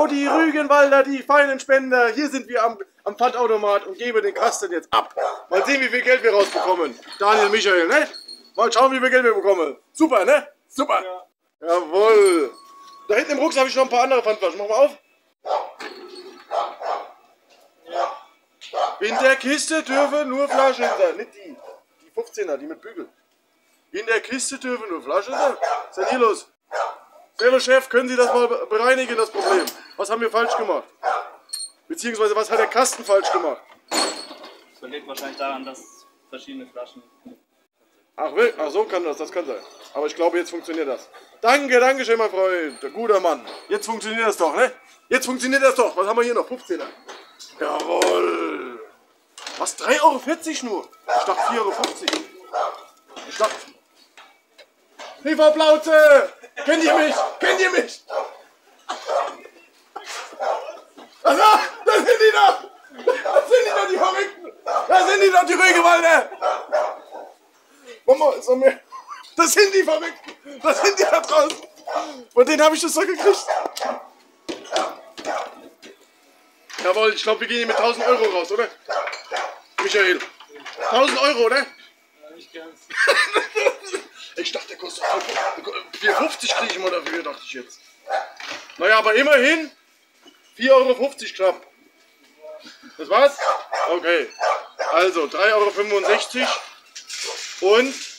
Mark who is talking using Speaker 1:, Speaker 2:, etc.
Speaker 1: Audi Rügenwalder, die feinen Spender. Hier sind wir am Pfandautomat und geben den Kasten jetzt ab. Mal sehen, wie viel Geld wir rausbekommen. Daniel, Michael, ne? Mal schauen, wie viel Geld wir bekommen. Super, ne? Super. Ja. Jawohl. Da hinten im Rucksack habe ich noch ein paar andere Pfandflaschen. Mach mal auf. Ja. In der Kiste dürfen nur Flaschen sein. Nicht die. Die 15er, die mit Bügel. In der Kiste dürfen nur Flaschen sein. Was ist denn hier los? Servus Chef, können Sie das mal bereinigen, das Problem? Was haben wir falsch gemacht? Beziehungsweise, was hat der Kasten falsch gemacht?
Speaker 2: Das liegt wahrscheinlich daran, dass verschiedene Flaschen...
Speaker 1: Ach, wirklich? Ach, so kann das kann sein. Aber ich glaube, jetzt funktioniert das. Danke, danke schön, mein Freund. Der guter Mann. Jetzt funktioniert das doch, ne? Jetzt funktioniert das doch. Was haben wir hier noch? 15er. Jawohl. Was? 3,40 € nur? Ich dachte 4,50 €. Ich dachte... Lieferplauze! Kennt ihr mich? Kennt ihr mich? Ach, da sind die doch! Da sind die doch, die Verrückten! Da sind die doch, die Rügenwalder! Mama, ist noch mehr. Das sind die Verrückten! Das sind die da draußen! Von denen habe ich das doch gekriegt! Jawohl, ich glaube, wir gehen hier mit 1000 € raus, oder? Michael. 1000 €, oder?
Speaker 2: Ja, nicht ganz.
Speaker 1: Ich dachte, der kostet 4,50 kriege ich mal dafür, dachte ich jetzt. Naja, aber immerhin 4,50 € knapp. Das war's? Okay. Also 3,65 € und